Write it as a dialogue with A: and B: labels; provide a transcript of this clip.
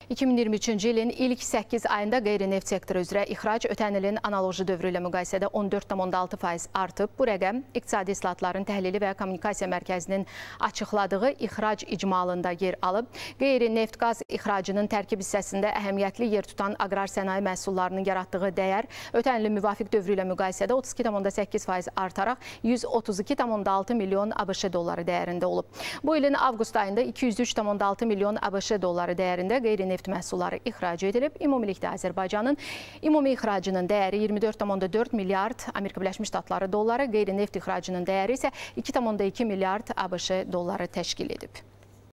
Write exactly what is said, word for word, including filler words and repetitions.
A: iki min iyirmi üçüncü ilin ilk səkkiz ayında qeyri-neft sektoru üzrə ixrac ötən ilin analoji dövrü ilə müqayisədə on dörd tam altı faiz artıb. Bu rəqəm İqtisadi İslahatların Təhlili və Kommunikasiya Mərkəzinin açıqladığı ixrac icmalında yer alıb. Qeyri-neft qaz ixracının tərkib hissəsində əhəmiyyətli yer tutan aqrar sənaye məhsullarının yaratdığı dəyər ötən ilin müvafiq dövrü ilə müqayisədə otuz iki tam səkkiz faiz artaraq yüz otuz iki tam altı milyon ABŞ dolları dəyərində olub. Bu ilin avqust ayında iki yüz üç tam altı milyon ABŞ dolları dəyərində qeyri-neft neft məhsulları ixrac edilib. Ümumilikdə Azərbaycanın ümumi ixracının dəyəri iyirmi dörd tam dörd milyard Amerika Birləşmiş Ştatları dolları, qeyri-neft ixracının dəyəri isə iki tam iki milyard ABŞ dolları təşkil edib.